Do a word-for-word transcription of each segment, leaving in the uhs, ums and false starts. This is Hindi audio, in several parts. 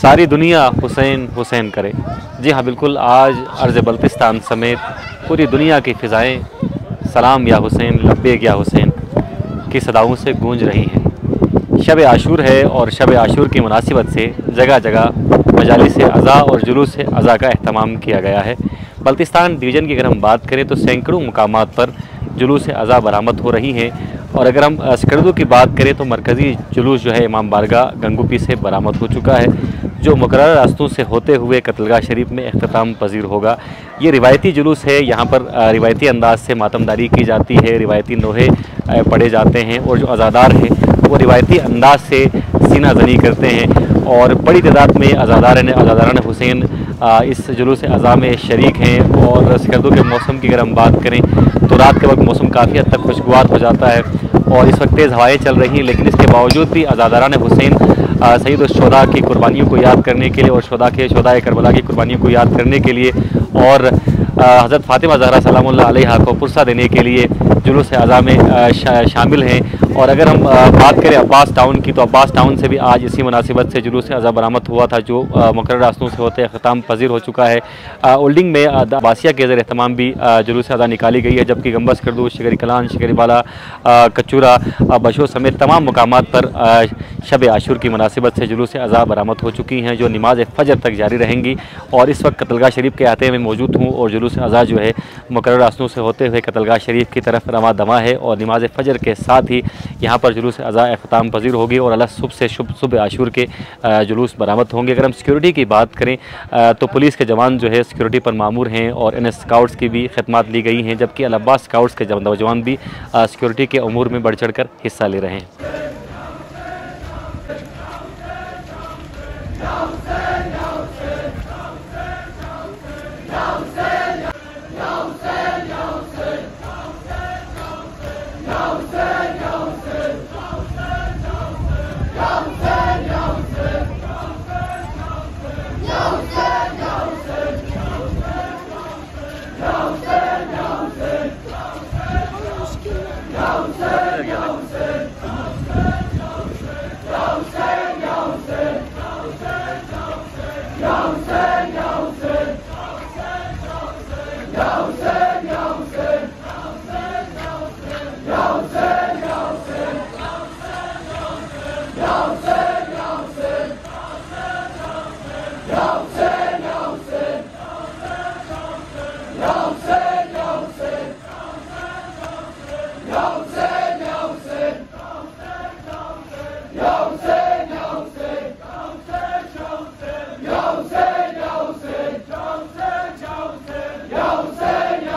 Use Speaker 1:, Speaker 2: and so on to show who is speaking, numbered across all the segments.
Speaker 1: सारी दुनिया हुसैन हुसैन करे। जी हाँ, बिल्कुल, आज अर्ज़ बल्तिस्तान समेत पूरी दुनिया की फ़िज़ाएँ सलाम या हुसैन, लब्बैक या हुसैन की सदाओं से गूंज रही हैं। शब आशूर है और शब आशूर की मुनासिबत से जगह जगह मजालिस अज़ा और जुलूस अज़ा का अहतमाम किया गया है। बल्तिस्तान डिवीज़न की अगर हम बात करें तो सैकड़ों मुकामात पर जुलूस अज़ा बरामद हो रही हैं, और अगर हम स्कर्दू की बात करें तो मरकज़ी जुलूस जो है इमाम बारगाह गंगोपी से बरामद हो चुका है, जो मुकर्रर रास्तों से होते हुए कत्लगाह शरीफ में अख्ताम पजीर होगा। ये रिवायती जुलूस है, यहाँ पर रिवायती अंदाज से मातमदारी की जाती है, रिवायती नोहे पढ़े जाते हैं, और जो अज़ादार हैं वो रिवायती अंदाज से सीना जनी करते हैं, और बड़ी तादाद में अज़ादार ने अज़ादारान हुसैन इस जुलूस अज़ा में शरीक हैं। और सर्दियों के मौसम की अगर हम बात करें तो रात के वक्त मौसम काफ़ी हद तक खुशगवार हो जाता है, और इस वक्त तेज़ हवाएँ चल रही हैं, लेकिन इसके बावजूद भी अज़ादारान हुसैन सईद शुहदा की कुर्बानियों को याद करने के लिए और शुहदा के शुहदाए करबला की कुर्बानियों को याद करने के लिए और हज़रत फ़ातिमा ज़हरा सलामुल्लाह अलैहा को पुरसा देने के लिए जुलूस अज़ा में शा, शामिल हैं। और अगर हम बात करें अब्बास टाउन की, तो अब्बास टाउन से भी आज इसी मुनासिबत से जुलूस अज़ा बरामद हुआ था, जो मुकर्रर रास्तों से होते अख्ताम पजीर हो चुका है। ओल्डिंग में अब्बासिया के ज़र एहतमाम भी जुलूस अज़ा निकाली गई है, जबकि गंबस करदू, शिकरी कलान, शिकरी बाला, कचूरा, बशो समेत तमाम मुकामात पर शब आशूर की मुनासिबत से जुलूस अज़ा बरामद हो चुकी हैं, जो नमाज फ़जर तक जारी रहेंगी। और इस वक्त कत्लगाह शरीफ के अहाते में मौजूद हूँ, और जुलूस अज़ा जो है मुकर्रर रास्तों से होते हुए कत्लगाह शरीफ की तरफ रवा दवा है, और नमाज फ़जर के साथ ही यहाँ पर जुलूस अज़ा अख्ताम पजीर होगी, और अल्लाह सुबह से शुभ सुबह आशूर के जुलूस बरामद होंगे। अगर हम सिक्योरिटी की बात करें तो पुलिस के जवान जो है सिक्योरिटी पर मामूर हैं, और एन एस स्काउट्स की भी खिदमत ली गई हैं, जबकि अल अब्बास स्काउट्स के जवान भी सिक्योरिटी के अमूर में बढ़ चढ़ कर हिस्सा ले रहे हैं।
Speaker 2: Yo, say, yo, say, yo, say, yo, say, yo, say,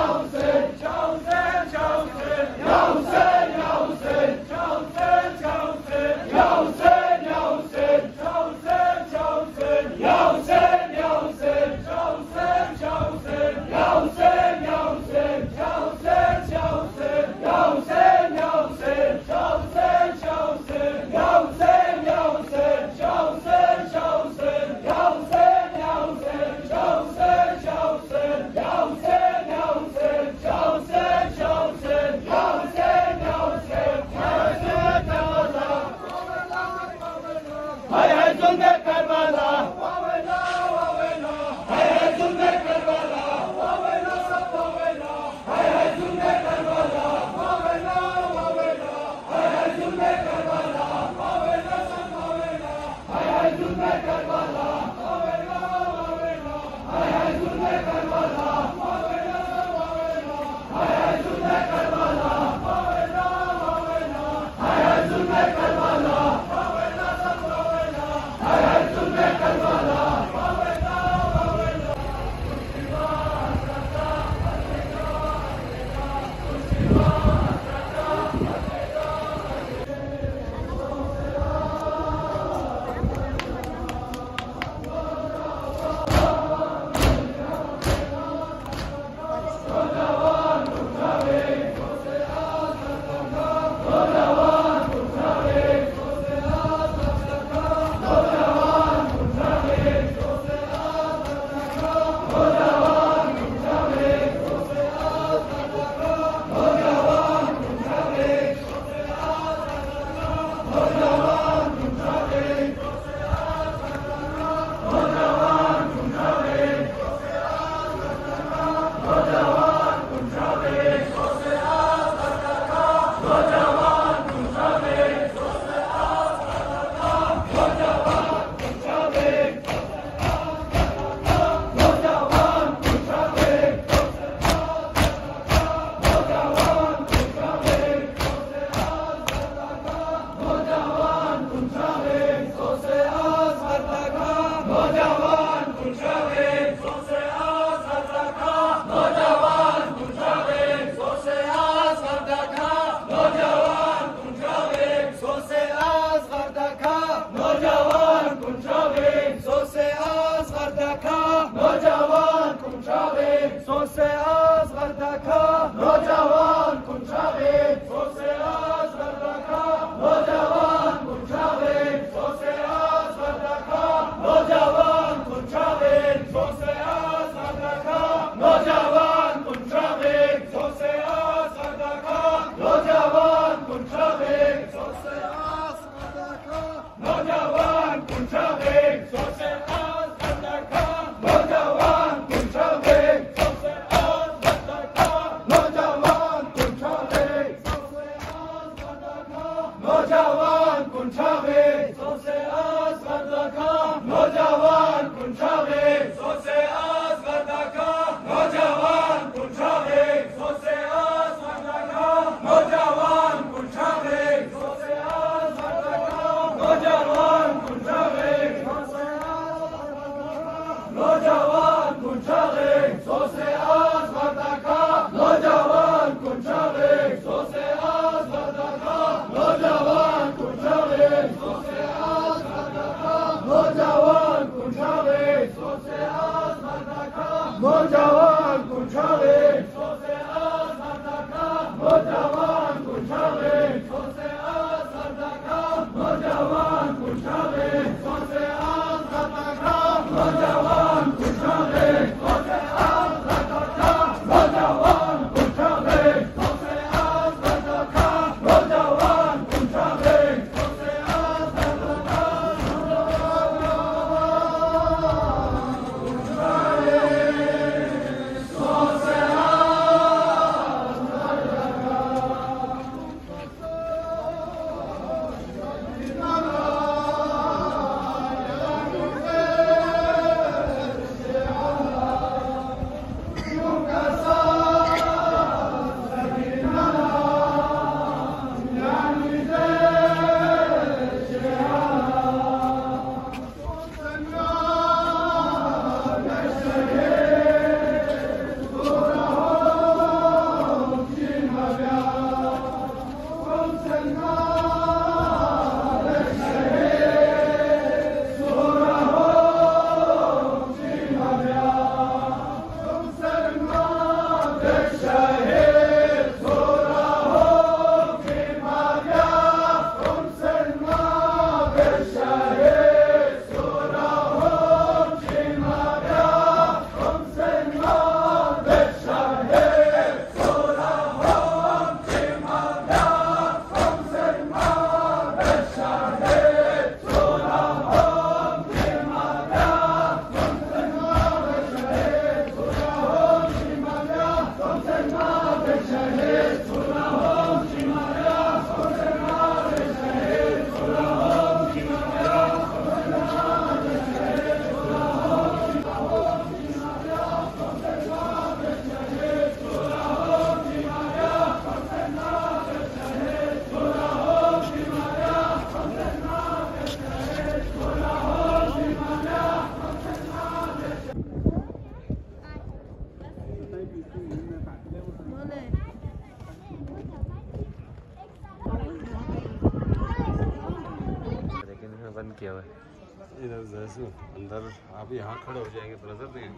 Speaker 1: बंद किया हुआ है
Speaker 2: इधर जैसे अंदर आप यहाँ खड़े हो जाएंगे तो नजर देंगे।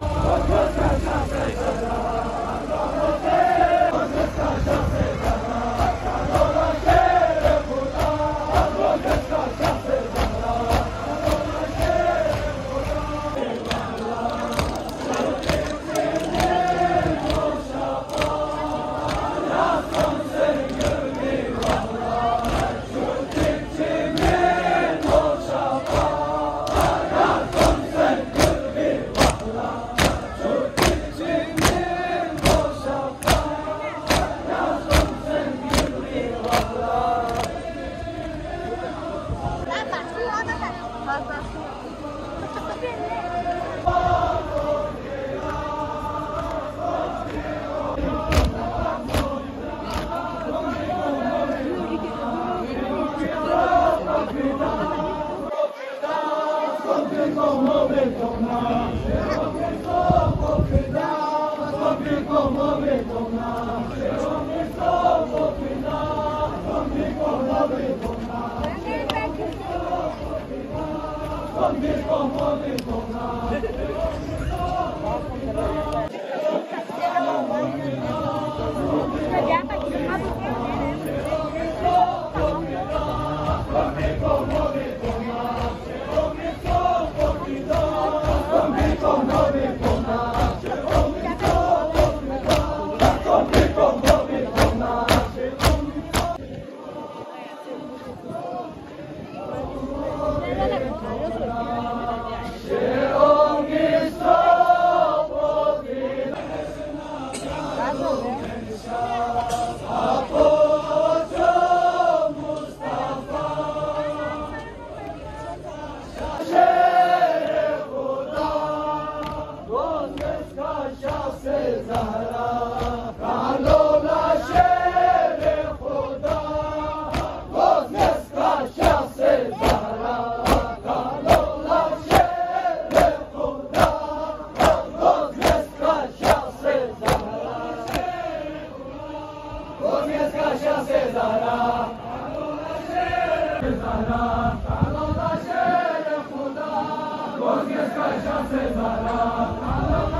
Speaker 3: Zahra,